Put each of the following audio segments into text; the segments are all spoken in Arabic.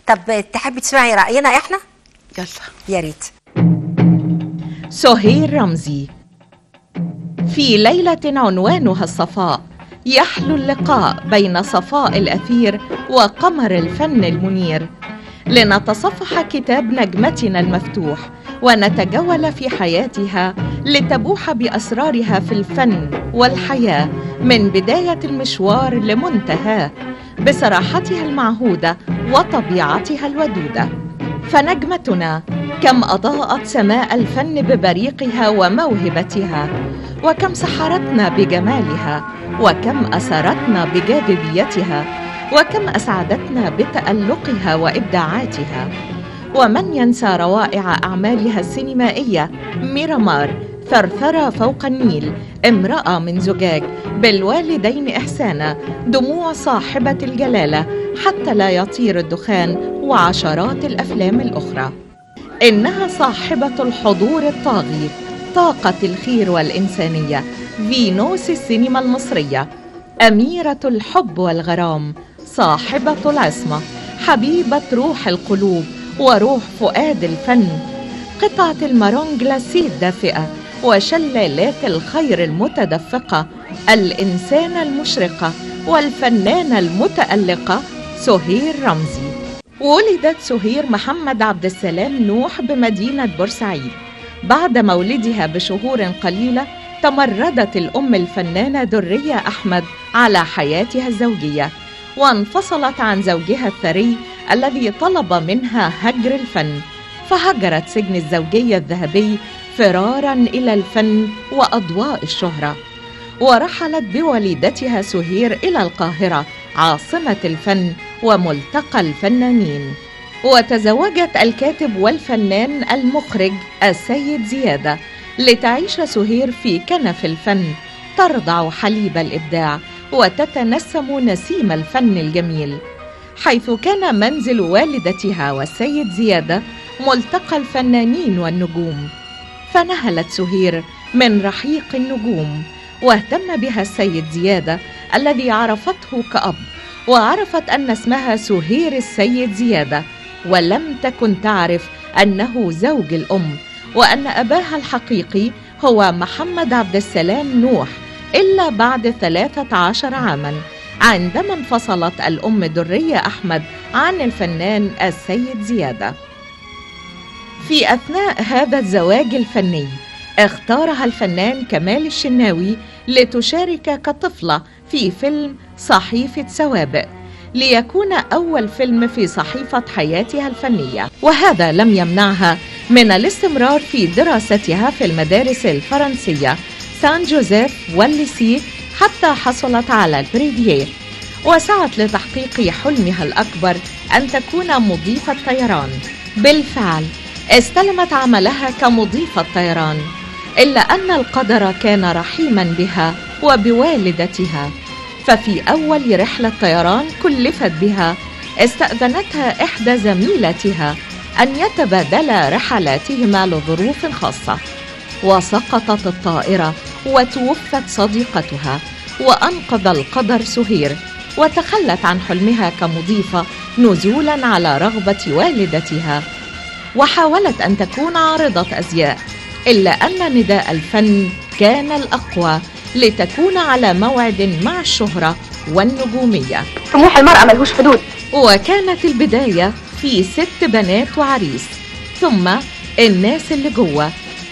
طب تحبي تسمعي رأينا احنا؟ يلا يا ريت. سهير رمزي. في ليلة عنوانها الصفاء يحلو اللقاء بين صفاء الأثير وقمر الفن المنير، لنتصفح كتاب نجمتنا المفتوح ونتجول في حياتها لتبوح بأسرارها في الفن والحياة من بداية المشوار لمنتهاه، بصراحتها المعهودة وطبيعتها الودودة. فنجمتنا كم أضاءت سماء الفن ببريقها وموهبتها، وكم سحرتنا بجمالها، وكم أسرتنا بجاذبيتها، وكم أسعدتنا بتألقها وإبداعاتها. ومن ينسى روائع أعمالها السينمائية؟ ميرامار، ثرثرة فوق النيل، امرأة من زجاج، بالوالدين إحسانا، دموع صاحبة الجلالة، حتى لا يطير الدخان، وعشرات الأفلام الأخرى. إنها صاحبة الحضور الطاغي، طاقة الخير والإنسانية، فينوس السينما المصرية، أميرة الحب والغرام، صاحبة العصمة، حبيبة روح القلوب وروح فؤاد الفن، قطعة المارون جلاسيه الدافئة وشلالات الخير المتدفقة، الإنسانة المشرقة والفنانة المتألقة سهير رمزي. ولدت سهير محمد عبد السلام نوح بمدينة بورسعيد. بعد مولدها بشهور قليلة تمردت الأم الفنانة درية أحمد على حياتها الزوجية، وانفصلت عن زوجها الثري الذي طلب منها هجر الفن، فهجرت سجن الزوجية الذهبي فرارا إلى الفن وأضواء الشهرة، ورحلت بوالدتها سهير إلى القاهرة عاصمة الفن وملتقى الفنانين. وتزوجت الكاتب والفنان المخرج السيد زيادة، لتعيش سهير في كنف الفن، ترضع حليب الإبداع وتتنسم نسيم الفن الجميل، حيث كان منزل والدتها والسيد زيادة ملتقى الفنانين والنجوم. فنهلت سهير من رحيق النجوم، واهتم بها السيد زيادة الذي عرفته كأب، وعرفت أن اسمها سهير السيد زيادة، ولم تكن تعرف أنه زوج الأم، وأن أباها الحقيقي هو محمد عبد السلام نوح، إلا بعد 13 عاماً عندما انفصلت الأم درية أحمد عن الفنان السيد زيادة. في أثناء هذا الزواج الفني اختارها الفنان كمال الشناوي لتشارك كطفلة في فيلم صحيفة سوابق، ليكون أول فيلم في صحيفة حياتها الفنية، وهذا لم يمنعها من الاستمرار في دراستها في المدارس الفرنسية سان جوزيف والليسي حتى حصلت على البريفييه، وسعت لتحقيق حلمها الأكبر أن تكون مضيفة طيران. بالفعل استلمت عملها كمضيفة طيران، إلا أن القدر كان رحيما بها وبوالدتها، ففي أول رحلة طيران كلفت بها استأذنتها إحدى زميلاتها أن يتبادلا رحلاتهما لظروف خاصة، وسقطت الطائرة وتوفت صديقتها، وأنقذ القدر سهير وتخلت عن حلمها كمضيفة نزولا على رغبة والدتها، وحاولت أن تكون عارضة أزياء، إلا أن نداء الفن كان الأقوى لتكون على موعد مع الشهرة والنجومية. طموح المرأة ملهوش حدود. وكانت البداية في 6 بنات وعريس، ثم الناس اللي جوه،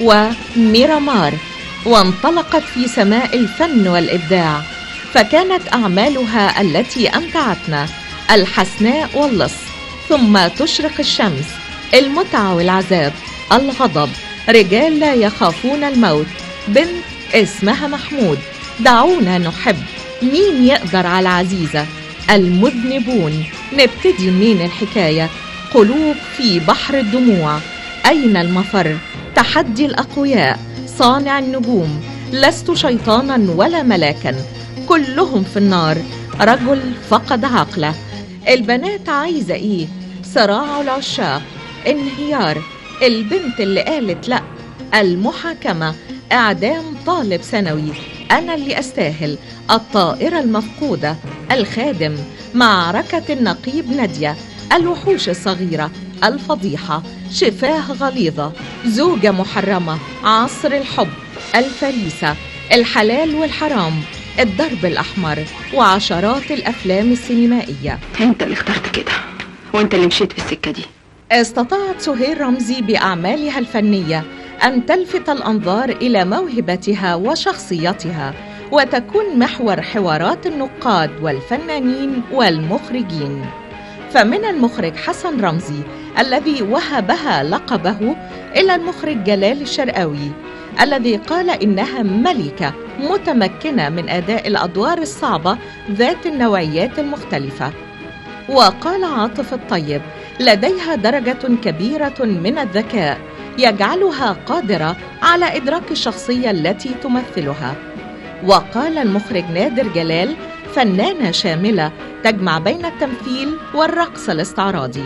وميرامار، وانطلقت في سماء الفن والإبداع، فكانت أعمالها التي أمتعتنا الحسناء واللص، ثم تشرق الشمس، المتعة والعذاب، الغضب، رجال لا يخافون الموت، بنت اسمها محمود، دعونا نحب، مين يقدر على عزيزة، المذنبون، نبتدي منين الحكاية، قلوب في بحر الدموع، أين المفر، تحدي الأقوياء، صانع النجوم، لست شيطانا ولا ملاكا، كلهم في النار، رجل فقد عقله، البنات عايزة ايه، صراع العشاق، انهيار، البنت اللي قالت لا، المحاكمة، إعدام طالب ثانوي، أنا اللي أستاهل، الطائرة المفقودة، الخادم، معركة النقيب نادية، الوحوش الصغيرة، الفضيحة، شفاه غليظة، زوجة محرمة، عصر الحب، الفريسة، الحلال والحرام، الضرب الأحمر، وعشرات الأفلام السينمائية. انت اللي اخترت كده، وانت اللي مشيت في السكة دي. استطاعت سهير رمزي بأعمالها الفنية أن تلفت الأنظار إلى موهبتها وشخصيتها، وتكون محور حوارات النقاد والفنانين والمخرجين. فمن المخرج حسن رمزي الذي وهبها لقبه إلى المخرج جلال الشرقاوي الذي قال إنها ملكة متمكنة من أداء الأدوار الصعبة ذات النوعيات المختلفة. وقال عاطف الطيب لديها درجة كبيرة من الذكاء يجعلها قادرة على إدراك الشخصية التي تمثلها. وقال المخرج نادر جلال فنانة شاملة تجمع بين التمثيل والرقص الاستعراضي.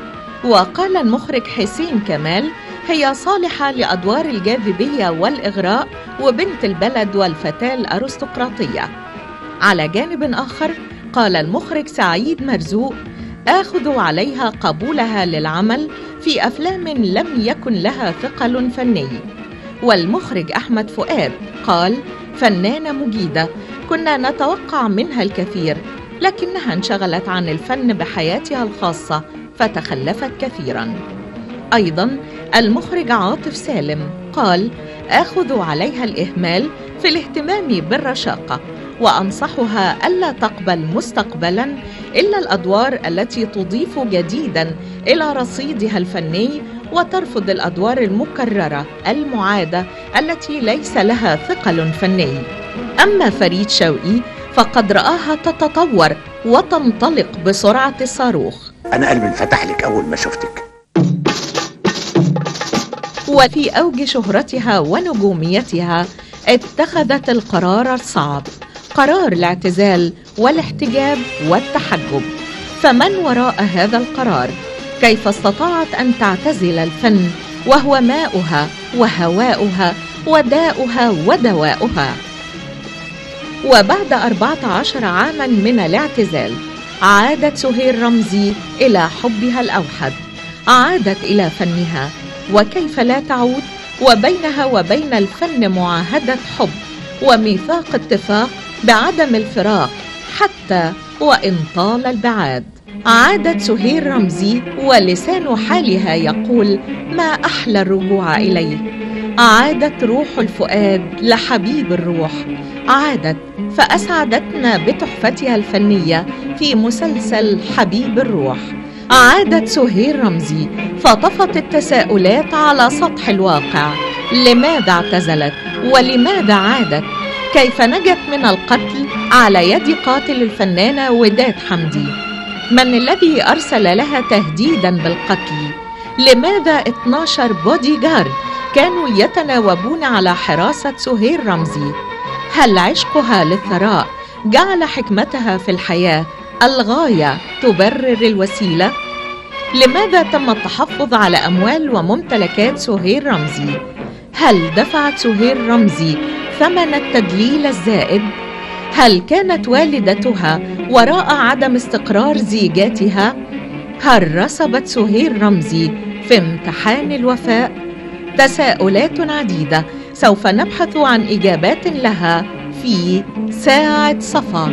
وقال المخرج حسين كمال هي صالحة لأدوار الجاذبية والإغراء وبنت البلد والفتاة الأرستقراطية. على جانب آخر قال المخرج سعيد مرزوق آخذ عليها قبولها للعمل في أفلام لم يكن لها ثقل فني. والمخرج أحمد فؤاد قال فنانة مجيدة كنا نتوقع منها الكثير، لكنها انشغلت عن الفن بحياتها الخاصة فتخلفت كثيراً. أيضاً المخرج عاطف سالم قال آخذ عليها الإهمال في الاهتمام بالرشاقة، وأنصحها ألا تقبل مستقبلاً إلا الأدوار التي تضيف جديداً إلى رصيدها الفني، وترفض الأدوار المكررة المعادة التي ليس لها ثقل فني. أما فريد شوقي فقد رآها تتطور وتنطلق بسرعة الصاروخ. أنا قلبي انفتح لك أول ما شفتك. وفي أوج شهرتها ونجوميتها اتخذت القرار الصعب، قرار الاعتزال والاحتجاب والتحجب. فمن وراء هذا القرار؟ كيف استطاعت أن تعتزل الفن وهو ماؤها وهواؤها وداؤها ودواؤها؟ وبعد 14 عاماً من الاعتزال عادت سهير رمزي إلى حبها الأوحد، عادت إلى فنها، وكيف لا تعود وبينها وبين الفن معاهدة حب وميثاق اتفاق بعدم الفراق حتى وإن طال البعاد. عادت سهير رمزي ولسان حالها يقول ما أحلى الرجوع إليه. عادت روح الفؤاد لحبيب الروح، عادت فأسعدتنا بتحفتها الفنية في مسلسل حبيب الروح. عادت سهير رمزي فطفت التساؤلات على سطح الواقع. لماذا اعتزلت؟ ولماذا عادت؟ كيف نجت من القتل على يد قاتل الفنانة وداد حمدي؟ من الذي أرسل لها تهديداً بالقتل؟ لماذا 12 بودي جارد كانوا يتناوبون على حراسة سهير رمزي؟ هل عشقها للثراء جعل حكمتها في الحياة الغاية تبرر الوسيلة؟ لماذا تم التحفظ على أموال وممتلكات سهير رمزي؟ هل دفعت سهير رمزي ثمن التدليل الزائد؟ هل كانت والدتها وراء عدم استقرار زيجاتها؟ هل رسبت سهير رمزي في امتحان الوفاء؟ تساؤلات عديدة سوف نبحث عن إجابات لها في ساعة صفا.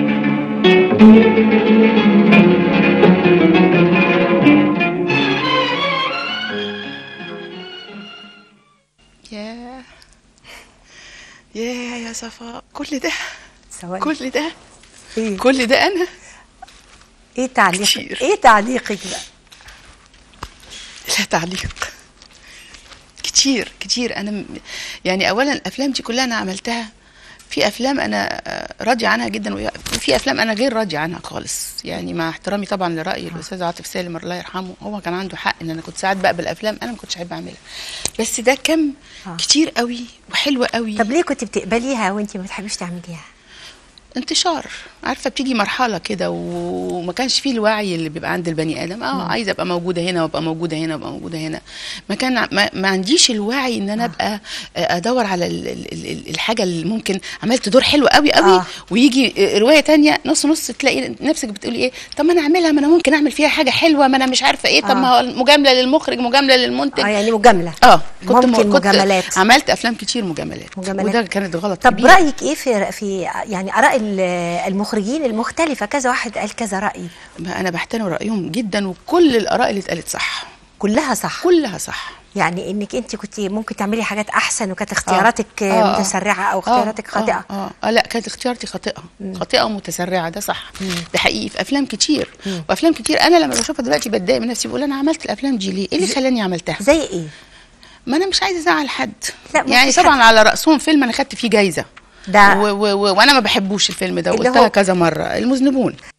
يا صفاء، كل ده ثواني. كل ده إيه؟ كل ده أنا ايه تعليقك؟ كتير. ايه تعليقك بقى؟ لا تعليق. كتير كتير. أنا يعني أولا الأفلام دي كلها أنا عملتها. في أفلام أنا راضية عنها جدا، وفي أفلام أنا غير راضية عنها خالص. يعني مع احترامي طبعا لرأي الأستاذ عاطف سالم الله يرحمه، هو كان عنده حق إن أنا كنت ساعات بقبل أفلام أنا ما كنتش أحب أعملها، بس ده كم كتير قوي وحلوة قوي. طب ليه كنت بتقبليها وانت ما بتحبيش تعمليها؟ انتشار، عارفه بتيجي مرحله كده وما كانش فيه الوعي اللي بيبقى عند البني ادم. عايزه ابقى موجوده هنا وابقى موجوده هنا وابقى موجوده هنا. ما عنديش الوعي ان انا ابقى ادور على الحاجه اللي ممكن عملت دور حلو قوي قوي ويجي روايه تانية نص نص تلاقي نفسك بتقولي ايه، طب ما انا اعملها، ما انا ممكن اعمل فيها حاجه حلوه، ما انا مش عارفه ايه. طب ما هو مجامله للمخرج، مجامله للمنتج. يعني مجامله. كنت مجاملات. عملت افلام كتير مجاملات. وده كانت غلط طب كبير. رايك ايه في يعني اراء المخرجين المختلفه؟ كذا واحد قال كذا راي. انا بحترم رايهم جدا، وكل الاراء اللي اتقالت صح. كلها صح. كلها صح. يعني انك انت كنت ممكن تعملي حاجات احسن وكانت اختياراتك متسرعه او اختياراتك خاطئه. لا، كانت اختياراتي خاطئه. خاطئه ومتسرعه، ده صح. ده حقيقي في افلام كتير. وافلام كتير انا لما بشوفها دلوقتي بتضايق من نفسي، بقول انا عملت الافلام دي ليه؟ ايه اللي خلاني عملتها؟ زي ايه؟ ما انا مش عايزه ازعل حد. لا، يعني طبعا على راسهم فيلم انا خدت فيه جايزه ده وانا ما بحبوش الفيلم ده، وقلتها كذا مره، المذنبون.